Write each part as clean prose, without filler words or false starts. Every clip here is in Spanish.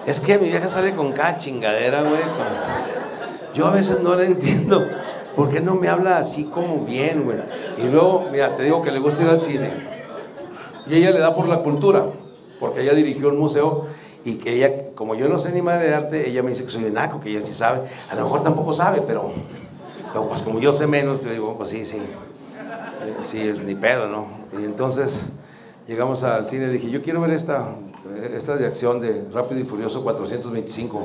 Es que mi vieja sale con cada chingadera, güey. Yo a veces no la entiendo. ¿Por qué no me habla así como bien, güey? Y luego, mira, te digo que le gusta ir al cine. Y ella le da por la cultura, porque ella dirigió un museo y que ella, como yo no sé ni madre de arte, ella me dice que soy un naco, que ella sí sabe. A lo mejor tampoco sabe, pero pues como yo sé menos, yo digo, pues sí, ni pedo, ¿no? Y entonces llegamos al cine y le dije, yo quiero ver esta de acción de Rápido y Furioso 425.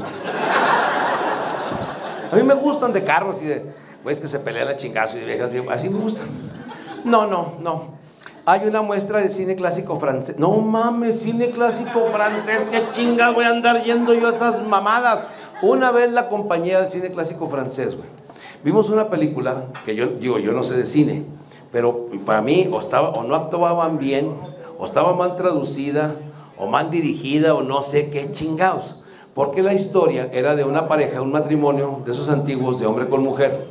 A mí me gustan de carros y de güeyes que se pelean a chingazos y de viejas bien, así me gustan. No. Hay una muestra de cine clásico francés. No mames, cine clásico francés, qué chinga voy a andar yendo yo a esas mamadas. Una vez la acompañé al cine clásico francés, güey. Vimos una película que yo no sé de cine, pero para mí o no actuaban bien, o estaba mal traducida, o mal dirigida, o no sé qué chingados. Porque la historia era de una pareja, un matrimonio de esos antiguos de hombre con mujer,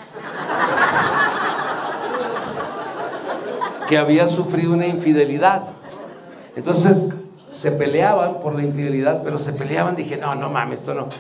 que había sufrido una infidelidad. Entonces se peleaban por la infidelidad, pero se peleaban, dije, no mames, esto no.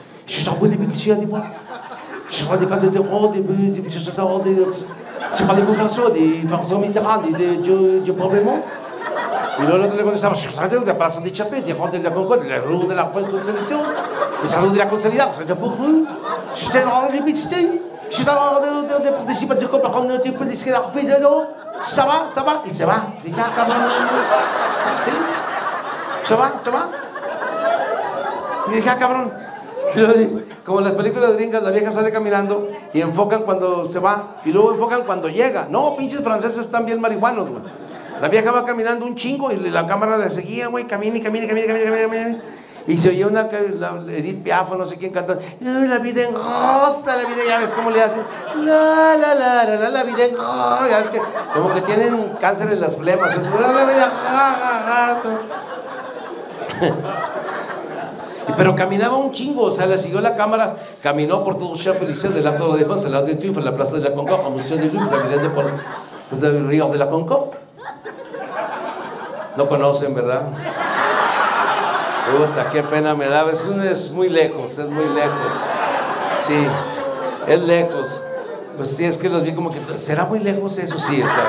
Y luego el otro le contestaba, de Plaza de Chapet, de Ronde de la Concorde, la Rue de la Conciliation, la Rue de la Conciliation, c'était pour vous, j'étais dans les métiers, j'étais dans les participants de compagnie, on était plus discret, ça va, y se va, y ya, cabrón, ¿sí? Se va, y dije, cabrón, como en las películas gringas, la vieja sale caminando y enfocan cuando se va, y luego enfocan cuando llega. No, pinches franceses están bien marihuanos, güey. La vieja va caminando un chingo y la cámara la seguía, güey, camina. Y se oía Edith Piaf, no sé quién cantando. La vida en rosa, ya ves cómo le hacen. La vida en rosa. Como que tienen cáncer en las flemas. La vida, pero caminaba un chingo, o sea, le siguió la cámara, caminó por todo Champs-Élysées, de la Torre de Défense, la de Triunfo, la Plaza de la Concorde, Museo de Louvre, la Ville del Río de la Concorde. No conocen, ¿verdad? Puta, qué pena me da. Es muy lejos. Sí, es lejos. Pues sí, es que los vi como que... ¿Será muy lejos eso? Sí, está.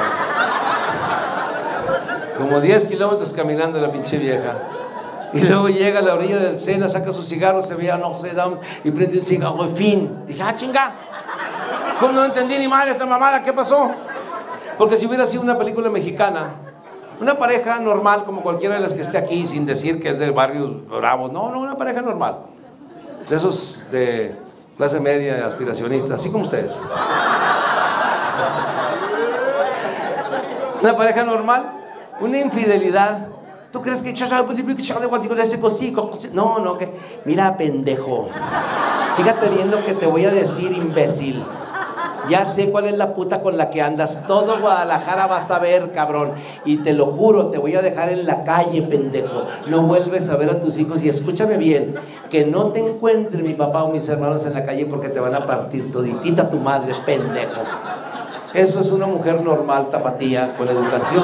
Como 10 kilómetros caminando la pinche vieja. Y luego llega a la orilla del Sena, saca su cigarro, se veía Notre Dame y prende un cigarro, en fin. Dije, chinga. ¿Cómo no entendí ni madre esta mamada? ¿Qué pasó? Porque si hubiera sido una película mexicana, una pareja normal, como cualquiera de las que esté aquí, sin decir que es del barrio Bravo, no, una pareja normal, de esos de clase media, aspiracionistas, así como ustedes. Una pareja normal, una infidelidad. ¿Tú crees que no, que mira, pendejo, fíjate bien lo que te voy a decir, imbécil. Ya sé cuál es la puta con la que andas. Todo Guadalajara vas a ver, cabrón. Y te lo juro, te voy a dejar en la calle, pendejo. No vuelves a ver a tus hijos. Y escúchame bien, que no te encuentre mi papá o mis hermanos en la calle porque te van a partir toditita tu madre, pendejo. Eso es una mujer normal, tapatía, con educación.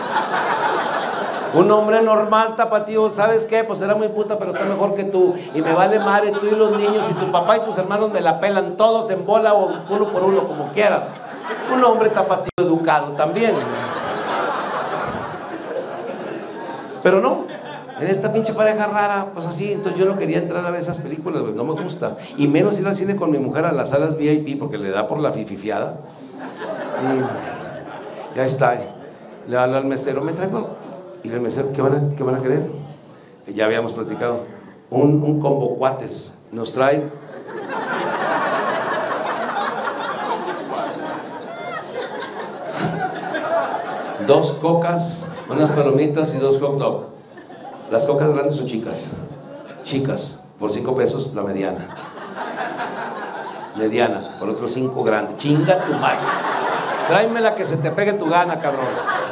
Un hombre normal, tapatío, ¿sabes qué? Pues era muy puta, pero está mejor que tú. Y me vale madre, tú y los niños, y tu papá y tus hermanos me la pelan todos en bola o uno por uno, como quieras. Un hombre tapatío educado también. Pero no, en esta pinche pareja rara, pues así, entonces yo no quería entrar a ver esas películas, no me gusta. Y menos ir al cine con mi mujer a las salas VIP, porque le da por la fififiada. Y ya está. Le habla al mesero, me traigo. Y el mesero, ¿qué van a querer? Ya habíamos platicado. Un combo cuates. Nos trae dos cocas, unas palomitas y 2 hot dogs. Las cocas grandes son chicas. Chicas, por 5 pesos la mediana. Mediana, por otros 5 grandes. Chinga tu madre. Tráeme la que se te pegue tu gana, cabrón.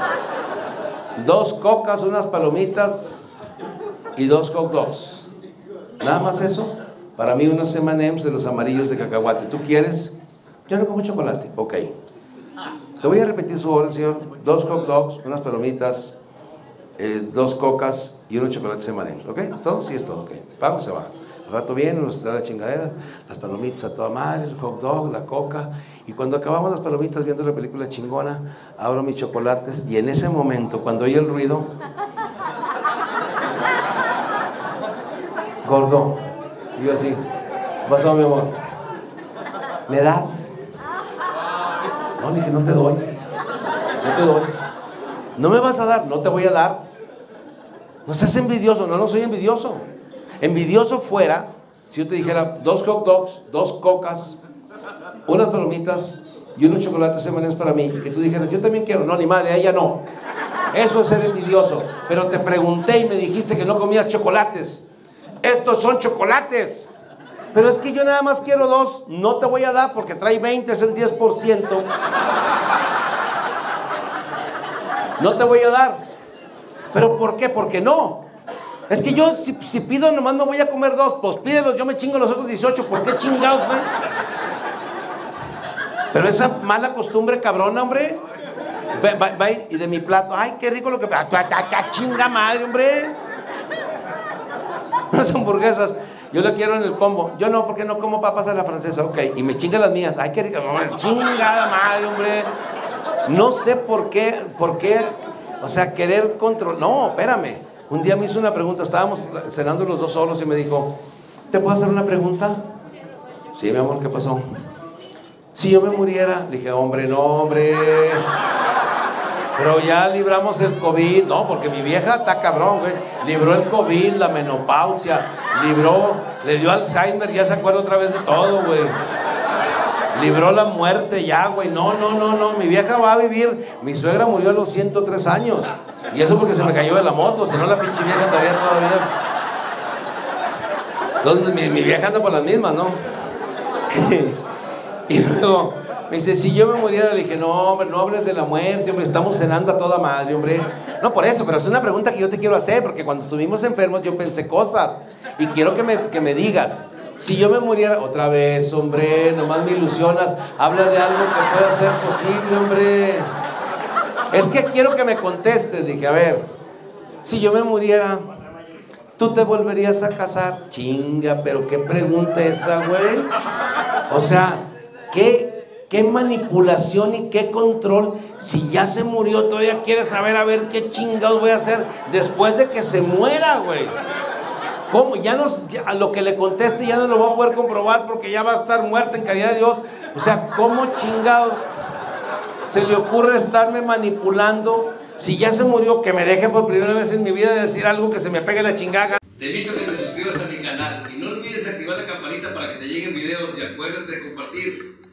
2 cocas, unas palomitas y 2 hot dogs. Nada más eso. Para mí unos M&M's de los amarillos de cacahuate. ¿Tú quieres? Yo no como chocolate. Ok. Le voy a repetir su orden, señor. 2 hot dogs, unas palomitas 2 cocas y unos chocolates M&M's, ¿ok? ¿Es todo? Sí, es todo, ok. Pago, se va. Al rato vienen, nos da la chingadera, las palomitas a toda madre, el hot dog, la coca. Y cuando acabamos las palomitas viendo la película chingona, abro mis chocolates y en ese momento, cuando oye el ruido, gordo, y yo así, ¿qué pasó, mi amor? ¿Me das? No, le dije, no te doy. No te doy. ¿No me vas a dar? No te voy a dar. No seas envidioso. No, no soy envidioso. Envidioso fuera si yo te dijera 2 hot dogs, 2 cocas, unas palomitas y unos chocolates M&M's para mí, y que tú dijeras, yo también quiero. No, ni madre, a ella no. Eso es ser envidioso. Pero te pregunté y me dijiste que no comías chocolates. Estos son chocolates. Pero es que yo nada más quiero 2. No te voy a dar porque trae 20, es el 10%. No te voy a dar. ¿Pero por qué? Porque no. Es que yo si pido nomás me voy a comer 2. Pues pídelos, yo me chingo los otros 18. ¿Por qué chingados, güey? Pero esa mala costumbre cabrona, hombre. Va y de mi plato, ay, qué rico lo que... Chinga madre, hombre. Unas hamburguesas, yo lo quiero en el combo. Yo no, porque no como papas a la francesa, ok. Y me chinga las mías, ay, qué rico. Chingada madre, hombre. No sé por qué, o sea, querer controlar. No, espérame. Un día me hizo una pregunta, estábamos cenando los 2 solos y me dijo, ¿te puedo hacer una pregunta? Sí, mi amor, ¿qué pasó? Si yo me muriera, le dije, hombre, no, hombre. Pero ya libramos el COVID. No, porque mi vieja está cabrón, güey. Libró el COVID, la menopausia, le dio Alzheimer, ya se acuerda otra vez de todo, güey. Libró la muerte ya, güey. No, mi vieja va a vivir. Mi suegra murió a los 103 años. Y eso porque se me cayó de la moto, si no la pinche vieja estaría todavía. Entonces mi vieja anda por las mismas, ¿no? Y luego me dice, si yo me muriera, le dije, no, hombre, no hables de la muerte, hombre, estamos cenando a toda madre, hombre. No por eso, pero es una pregunta que yo te quiero hacer, porque cuando estuvimos enfermos yo pensé cosas. Y quiero que me digas, si yo me muriera, otra vez, hombre, nomás me ilusionas, habla de algo que pueda ser posible, hombre. Es que quiero que me contestes, dije, a ver, si yo me muriera, ¿tú te volverías a casar? Chinga, pero qué pregunta esa, güey. O sea, ¿qué manipulación y qué control? Si ya se murió, todavía quieres saber a ver qué chingados voy a hacer después de que se muera, güey. ¿Cómo? Ya a lo que le conteste ya no lo va a poder comprobar porque ya va a estar muerta en caridad de Dios. O sea, ¿cómo chingados se le ocurre estarme manipulando? Si ya se murió, que me deje por primera vez en mi vida decir algo que se me pegue la chingada. Te invito a que te suscribas a mi canal y no olvides activar la campanita para que te lleguen videos y acuérdate de compartir.